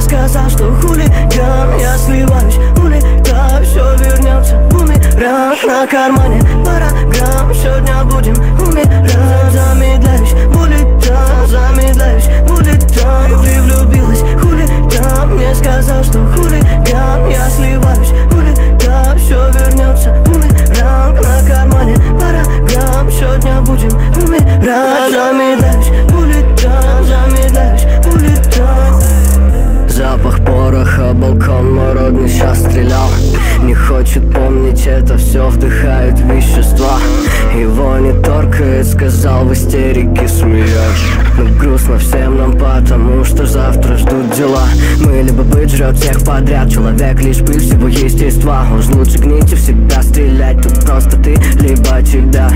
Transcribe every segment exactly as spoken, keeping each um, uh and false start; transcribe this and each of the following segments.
сказал, что хулиган. Я сливаюсь, улетаю, все вернется. Бумеранг на кармане, пара грамм. Сегодня будем умирать. Замедляюсь, улетаю, замедляюсь, улетаю. Ты влюбилась, хулиган. Мне сказал, что хулиган. Я сливаюсь, улетаю, все вернется. Бумеранг на кармане, пара грамм. Сегодня будем умирать. Замедляюсь, улетаю, замедляюсь, улетаю. Запах пороха, балкон, мой родный сейчас стрелял. Не хочет помнить это, все вдыхает вещества. Его не торкает, сказал в истерике, смеясь. Но грустно всем нам, потому что завтра ждут дела. Мы либо быть жрет всех подряд. Человек лишь пыль всего естества. Уж лучше гните в себя стрелять. Тут просто ты, либо тебя.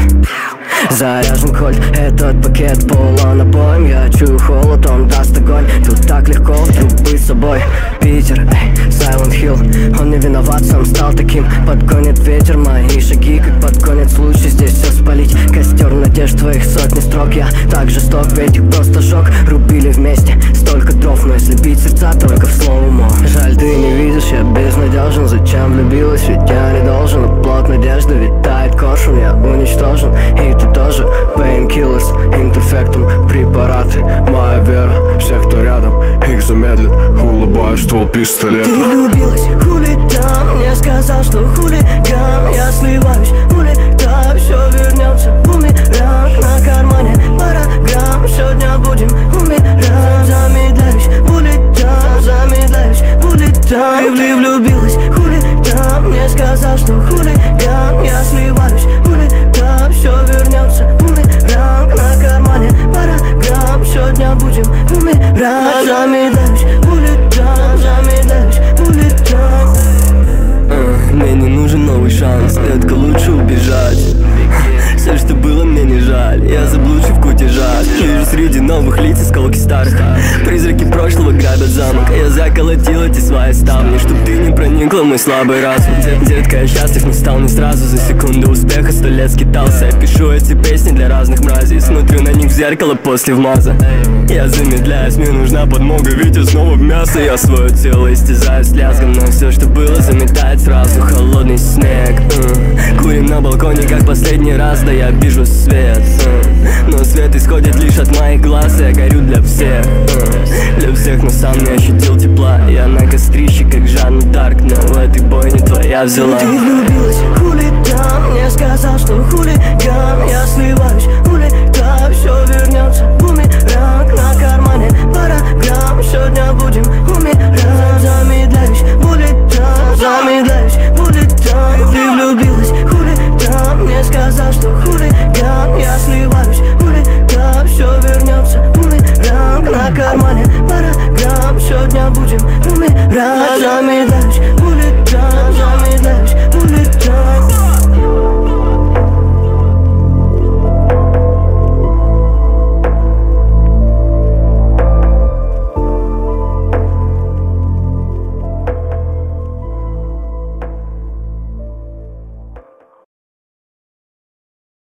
Заряжен кольт, этот пакет полон обоим. Я чую холод, он даст огонь. Тут так легко вдруг быть собой. Питер, эй, Silent Hill. Он не виноват, сам стал таким. Подгонит ветер мои шаги, как подгонит случай здесь все спалить. Костер надежд твоих сотни строк. Я так жесток, ведь их просто шок. Рубили вместе столько дров, но если бить сердца только в слоумо. Жаль, ты не видишь, я безнадежен. Зачем влюбилась, ведь я не должен. Оплот надежды, витает коршун, я уничтожен. И ты тоже, painkillers, интерфектум, препараты. Моя вера, всех, кто рядом, их замедлит. Улыбаюсь, ствол пистолета. Ты влюбилась, хулиган. Мне сказал, что хулиган. Я сливаюсь, улетаю, все вернется. Бумеранг на кармане, пара грамм. Сегодня будем умирать. Замедляюсь, улетаю, замедляюсь, улетаю. Ты влюбилась, хулиган. Мне сказал, что хулиган. Я сливаюсь, улетаю, все вернется. Бумеранг на кармане, пара грамм. Сегодня будем умирать. Замедляюсь, улетаю, замедляюсь, улетаю. uh, Мне не нужен новый шанс, детка, лучше убежать. Все, что было, мне не жаль. Я заблудший в кутежах. Вижу среди новых лиц осколки старых. Призраки прошлого грабят замок. Я заколотил эти свои ставни, чтоб ты не проникла в мой слабый разум. Детка, я счастлив не стал не сразу. За секунду успеха сто лет скитался. Я пишу эти песни для разных мразей. Смотрю на них в зеркало после вмаза. Я замедляюсь, мне нужна подмога, ведь я снова в мясо. Я свое тело истязаю с лязгом, но все, что было, заметает сразу холодный снег. uh. Курим на балконе, как последний раз. Да я вижу свет, uh. но свет исходит лишь от моих глаз. Я горю для всех, uh. для всех, но сам не ощутил тепла. Я на кострище, как Жанна Дарк, но в этой бойне твоя взяла. Ты влюбилась, хулиган. Мне сказал, что хулиган. Я сливаюсь, улетаю, все вернется. Бумеранг на кармане, пара грамм. Сегодня будем умирать. Замедляюсь, улетаю, замедляюсь, улетаю. Ты влюбилась, хулиган. Мне сказал, что хулиган. Я сливаюсь, улетаю, все вернется. Бумеранг на кармане, пара грамм. Сегодня будем умирать. Замедляюсь,